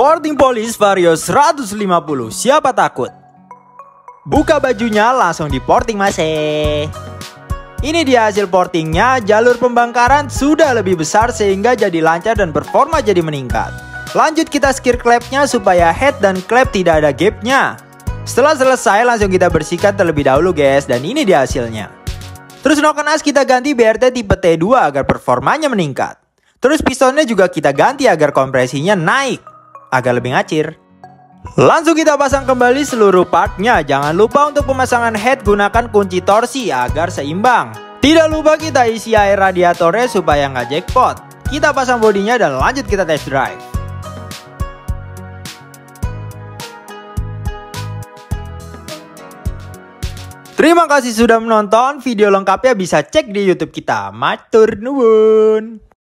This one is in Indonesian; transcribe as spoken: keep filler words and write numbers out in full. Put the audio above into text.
Porting Police Vario seratus lima puluh, siapa takut? Buka bajunya langsung di porting masih. Ini dia hasil portingnya, jalur pembongkaran sudah lebih besar sehingga jadi lancar dan performa jadi meningkat. Lanjut kita skir klepnya supaya head dan klep tidak ada gapnya. Setelah selesai langsung kita bersihkan terlebih dahulu guys, dan ini dia hasilnya. Terus noken as kita ganti B R T tipe T dua agar performanya meningkat. Terus pistonnya juga kita ganti agar kompresinya naik agar lebih ngacir. Langsung kita pasang kembali seluruh partnya. Jangan lupa untuk pemasangan head gunakan kunci torsi agar seimbang. Tidak lupa kita isi air radiatornya supaya nggak jackpot. Kita pasang bodinya dan lanjut kita test drive. Terima kasih sudah menonton. Video lengkapnya bisa cek di YouTube kita. Matur nuwun.